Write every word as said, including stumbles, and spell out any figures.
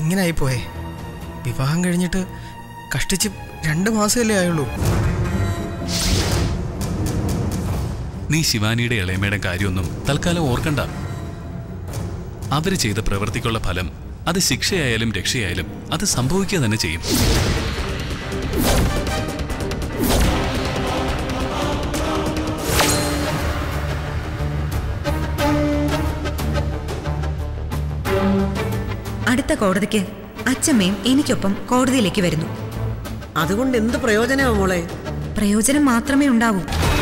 ഇങ്ങനായി പോയേ. വിവാഹം കഴിഞ്ഞിട്ട് കഷ്ടിച്ച് രണ്ട് മാസമല്ലേ ആയുള്ളൂ. നീ ശിവാനിയുടെ ഇളയമയുടെ കാര്യമൊന്നും തൽക്കാലം ഓർക്കണ്ട. അവര് ചെയ്ത പ്രവൃത്തിക്കുള്ള ഫലം അത് ശിക്ഷയായാലും രക്ഷയായാലും അത് സംഭവിക്കുക തന്നെ ചെയ്യും. അടുത്ത കോടതിക്ക് അച്ഛമ്മയും എനിക്കൊപ്പം കോടതിയിലേക്ക് വരുന്നു. അതുകൊണ്ട് എന്ത് പ്രയോജനമാ മോളെ? പ്രയോജനം മാത്രമേ ഉണ്ടാവൂ.